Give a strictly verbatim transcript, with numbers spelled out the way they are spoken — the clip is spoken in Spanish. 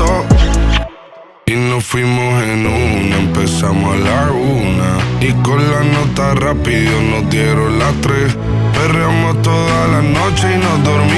gustó. Y nos fuimos en una, empezamos a la una. Y con la nota rápido nos dieron las tres. Perreamos toda la noche y nos dormimos